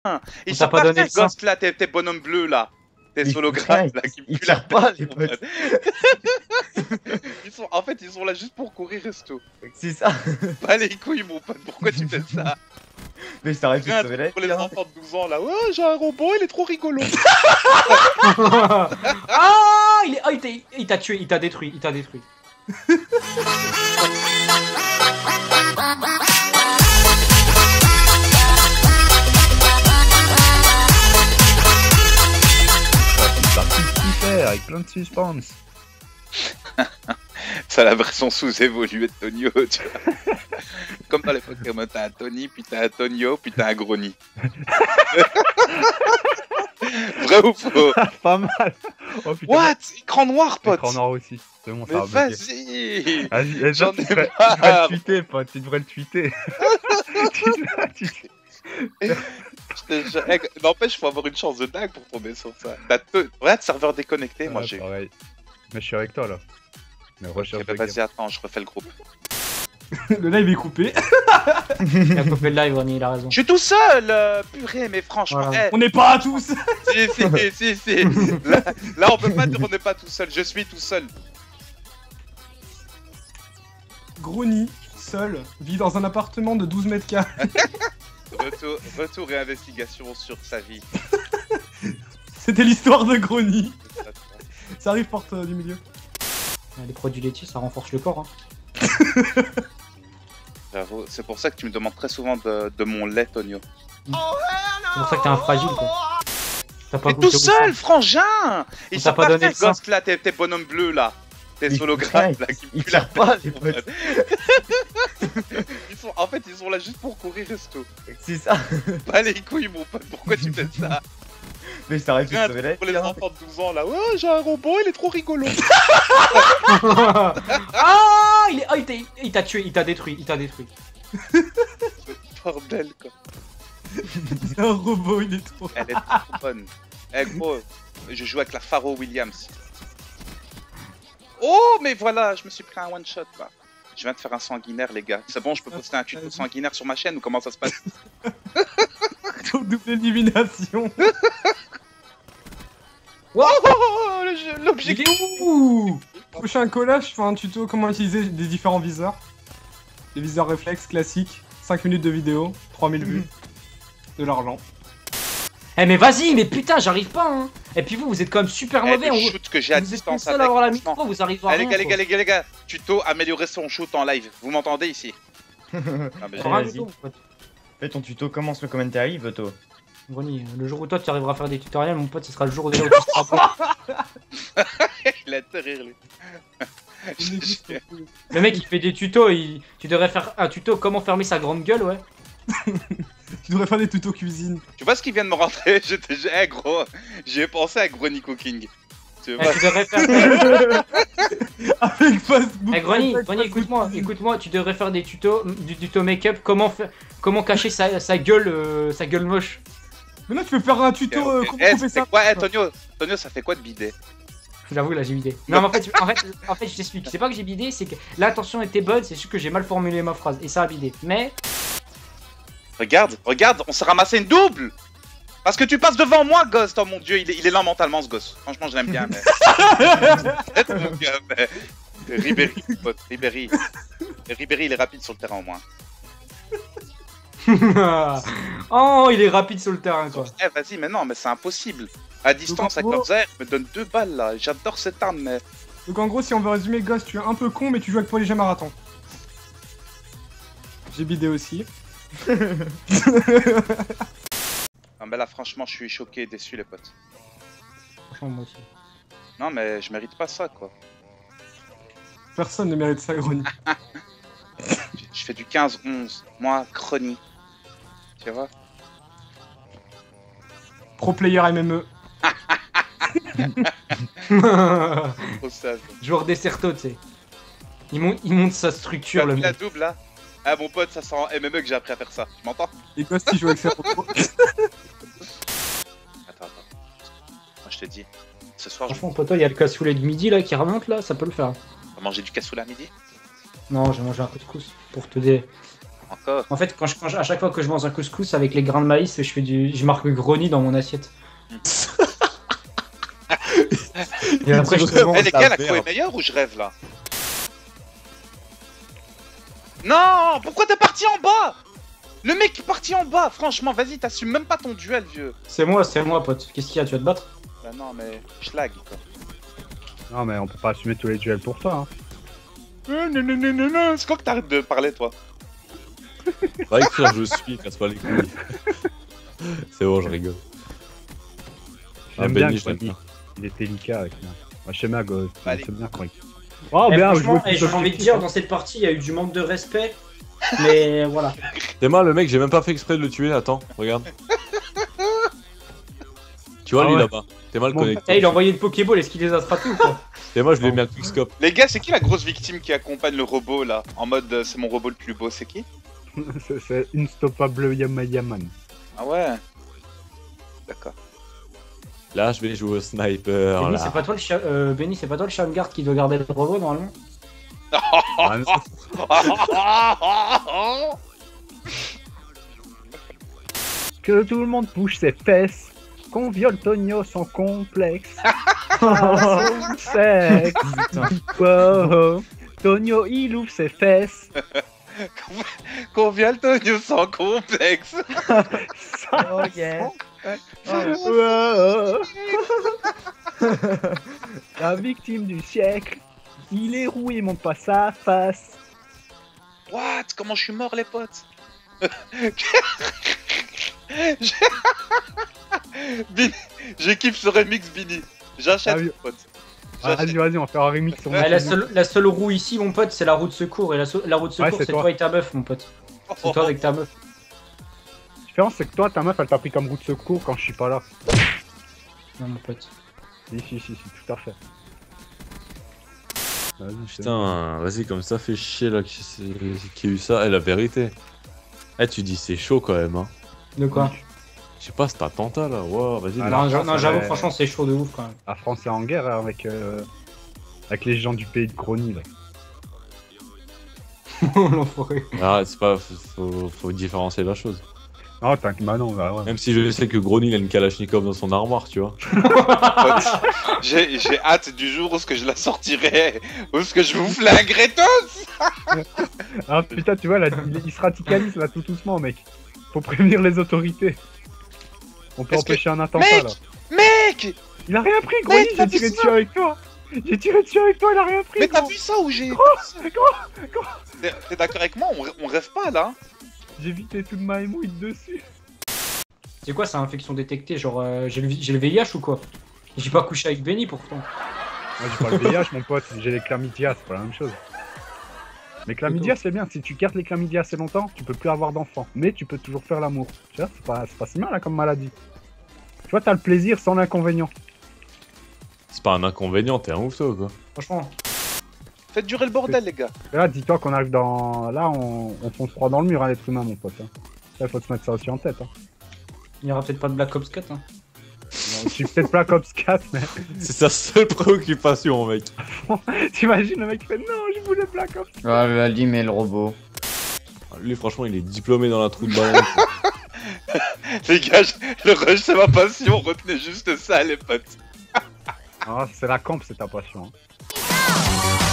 Ils t'a sont pas pas donné faits, le sein. Ghost là, tes bonhommes bleus là. Tes hologrammes là qui me Ils puent la tirent pas, tête, les mon potes. pote. En fait, ils sont là juste pour courir, resto. C'est ça. Pas les couilles, mon pote, pourquoi tu fais ça? Mais je t'arrête de Rien sauver la pour les vie, hein. enfants de 12 ans là. Ouais, j'ai un robot, il est trop rigolo. Ah, il t'a tué, il t'a détruit, il t'a détruit. Partie super avec plein de suspense. C'est la version sous-évoluée de Tonio, tu vois. Comme dans les Pokémon, t'as un Tony, puis t'as un Tonio, puis t'as un Grony. Vrai ou faux? Pas mal. Oh putain. What? Écran noir, pote. Écran noir aussi. C'est bon, ça Mais va bloquer. vas-y. Vas-y, J'en tu ai devrais marre. le tweeter, pote. Tu devrais le tweeter. Tu devrais le tweeter. N'empêche, faut avoir une chance de dingue pour tomber sur ça. Regarde, serveur déconnecté, moi Ouais, j'ai. pareil. Mais je suis avec toi là. Mais recherche Ok, bah, de vas-y, game. attends, je refais le groupe. Le live est coupé. Il a coupé le live, Ronnie, il a raison. Je suis tout seul, purée, mais franchement, Voilà. On n'est pas à tous. si. Là, on peut pas dire on n'est pas tout seul, je suis tout seul. Grony, seul, vit dans un appartement de 12 mètres carrés. Retour et investigation sur sa vie. C'était l'histoire de Grony. Ça arrive porte du milieu. Les produits laitiers, ça renforce le corps. Hein. J'avoue, c'est pour ça que tu me demandes très souvent de mon lait, Tonio. C'est pour ça que t'es un fragile, quoi. T'as pas Mais goûté tout au seul, sein. frangin. Ils On sont t'a pas pas donné faits, le sein. Ghost là, tes bonhommes bleus là. Tes Ils- hologrammes ouais, là qui me Ils puent la tirent pas, tête, les mon potes. pote. En fait, ils sont là juste pour courir, resto. C'est ça. Pas les couilles, mon pote, pourquoi tu fais ça? Mais je t'arrête de Rien sauver la pour les vie, hein. enfants de 12 ans là. Ouais, j'ai un robot, il est trop rigolo. Ah, il t'a tué, il t'a détruit, il t'a détruit. Bordel, quoi. C'est un robot, il est trop. Elle est trop bonne. Eh gros, je joue avec la Pharo Williams. Oh, mais voilà, je me suis pris un one shot là. Je viens de faire un sanguinaire, les gars. C'est bon, je peux poster un tuto sanguinaire sur ma chaîne ou comment ça se passe? Double élimination. Oh, Il l'objectif. est où? Prochain collage, je fais un tuto comment utiliser des différents viseurs. Les viseurs réflexes classiques. 5 minutes de vidéo, 3000 vues. De l'argent. Eh mais vas-y, mais putain, j'arrive pas, hein. Et puis vous êtes quand même super mauvais. Le shoot que j'ai à Vous êtes les distance seuls à avoir la franchement. micro, vous arrivez à Allez, rien. les gars, tuto améliorer son shoot en live. Vous m'entendez ici? Non, mais Quoi. Vas-y. Fais ton tuto, commence le commentaire, Voto. Ronnie, le jour où toi tu arriveras à faire des tutoriels, mon pote, ce sera le jour où tu seras bon. il a de rire, lui. Le mec il fait des tutos, tu devrais faire un tuto comment fermer sa grande gueule, ouais. Tu devrais faire des tutos cuisine. Tu vois ce qui vient de me rentrer? Eh gros, j'y ai pensé à Grony Cooking. Tu vois? Tu devrais faire. Avec Facebook. Eh Grony, écoute-moi, tu devrais faire des tutos, du tuto make-up, comment cacher sa gueule moche. Mais là, tu peux faire un tuto. Ok. Comment Eh, couper c'est ça quoi? Eh, Tonio, ça fait quoi de bidet? J'avoue, là j'ai bidé. Non, mais en fait, je t'explique. C'est pas que j'ai bidé, c'est que l'intention était bonne, c'est juste que j'ai mal formulé ma phrase et ça a bidé. Mais. Regarde, on s'est ramassé une double! Parce que tu passes devant moi, Ghost! Oh mon dieu, il est lent mentalement ce gosse. Franchement, je l'aime bien, mais. C'est mon gars, mais. Ribéry, pote, Ribéry. Ribéry, il est rapide sur le terrain au moins. Oh, il est rapide sur le terrain, quoi. Eh, vas-y, mais non, mais c'est impossible. À distance, Donc, avec en leurs airs, me donne 2 balles là. J'adore cette arme, mais. Donc en gros, si on veut résumer, Ghost, tu es un peu con, mais tu joues avec Polygia Marathon. J'ai bidé aussi. Non, mais là, franchement, je suis choqué et déçu, les potes. Franchement, moi aussi. Non, mais je mérite pas ça, quoi. Personne ne mérite ça, Grony. Je fais du 15-11. Moi, Crony. Tu vois? Pro player MME. Trop sage. Joueur Desserto, tu sais. Il monte sa structure, le La mec. double là. Ah, mon pote, ça sent en MME que j'ai appris à faire ça. Tu m'entends? Et Ghost, il joue avec ses robots. Attends. Moi, je te dis. Ce soir, je Franchement, poteau, il y a le cassoulet de midi là qui remonte là, ça peut le faire. vais manger du cassoulet à midi. Non, j'ai mangé un couscous pour te dire. Encore. En fait, à chaque fois que je mange un couscous avec les grains de maïs, je marque Grony dans mon assiette. Et après, je te Eh mange. les gars, la co est meilleure ou je rêve là? Non, pourquoi t'es parti en bas? Le mec est parti en bas, franchement, vas-y, t'assumes même pas ton duel, vieux. C'est moi, pote. Qu'est-ce qu'il y a, tu vas te battre? Bah non, mais schlag quoi. Non, mais on peut pas assumer tous les duels pour toi. Hein. Non, c'est quoi que t'arrêtes de parler, toi? Va écrire je suis, casse pas les couilles. C'est bon, je rigole. J'aime Benny, bien je l'aime quand bien. il est délicat avec moi. Moi, je sais ma gosse, Allez. c'est bien quand il... Oh, Eh, bien, franchement, je j'ai envie de dire, dans cette partie, il y a eu du manque de respect. Mais voilà. T'es mal, le mec, j'ai même pas fait exprès de le tuer, attends, regarde. Tu vois, Ah lui ouais. là-bas, t'es mal Bon. connecté. Eh, il a envoyé une Pokéball, est-ce qu'il les a attrapés ou quoi? Et moi, je lui ai mis un quickscope. Les gars, c'est qui la grosse victime qui accompagne le robot là? En mode c'est mon robot le plus beau, c'est qui? C'est Unstoppable Yaman. Ah ouais. D'accord. Là, je vais jouer au sniper. Benny, Là. c'est pas toi le chien de garde qui doit garder le robot normalement? Ah, non. Que tout le monde bouge ses fesses, qu'on viole Tonio sans complexe. Ah, c'est sexe. Wow. Tonio il ouvre ses fesses. Qu'on vient le Tonio sans complexe. Oh yeah. Wow. La victime du siècle. Il est roux, il monte pas sa face. What? Comment je suis mort, les potes? Bini, je kiffe ce remix, Bini. J'achète, Ah oui. les potes. Ah, J'achète. vas-y, on va faire un remix sur Ouais, la seule roue ici, mon pote, c'est la roue de secours. Et la roue de secours, c'est c'est toi. toi et ta meuf, mon pote. C'est toi avec ta meuf. La différence, c'est que toi, ta meuf, elle t'a pris comme roue de secours quand je suis pas là. Non, mon pote. Si, tout à fait. Vas-y, Putain, vas-y, comme ça fait chier là qui a eu ça. Eh, la vérité. Eh, tu dis c'est chaud quand même, hein. De quoi? Je sais pas, cet attentat là, wow, vas-y. Ah, là. Non, j'avoue, ouais. franchement, c'est chaud de ouf quand même. La France est en guerre avec les gens du pays de Grony, là. L'enfoiré. Arrête, c'est pas. Faut différencier la chose. Non, t'inquiète, bah non, bah ouais. Même si je sais que Grony il a une Kalachnikov dans son armoire, tu vois. J'ai hâte du jour où ce que je la sortirai, où ce que je vous flinguerai tous. Ah putain, tu vois, là, il se radicalise là tout doucement, mec. Faut prévenir les autorités. On peut Est-ce que- empêcher un attentat Mec là. Mec, Il a rien pris, Grony, Mec, t'as j'ai tiré vu ça dessus avec toi. J'ai tiré dessus avec toi, il a rien pris. mais t'as gros. vu ça ou j'ai... Gros, T'es d'accord avec moi? On rêve pas là, hein? j'ai vidé toute ma mouille dessus. C'est quoi, ça, infection détectée? Genre, j'ai le VIH ou quoi? J'ai pas couché avec Benny pourtant. Moi j'ai pas le VIH, mon pote, j'ai les chlamydia, c'est pas la même chose. Les chlamydia, c'est bien, si tu gardes les chlamydia assez longtemps, tu peux plus avoir d'enfants. Mais tu peux toujours faire l'amour. Tu vois, c'est pas si mal là, comme maladie. Tu vois, t'as le plaisir sans l'inconvénient. C'est pas un inconvénient, t'es un ouf toi quoi. Franchement. Faites durer le bordel, les gars. Et là, dis-toi qu'on arrive dans. Là, on fonce droit dans le mur, hein, l'être humain, mon pote. Hein. Ça, faut se mettre ça aussi en tête. Hein. Il y aura peut-être pas de Black Ops 4, hein. Je suis peut-être pas Cops 4, mais C'est sa seule préoccupation, mec. t'imagines le mec qui fait non, je voulais Black Ops. Oh là, lui, mais le robot. Lui, franchement, il est diplômé dans la trou de ballon. Les gars, le rush c'est ma passion, retenez juste ça, les potes. Ah, c'est la camp, c'est ta passion. Hein.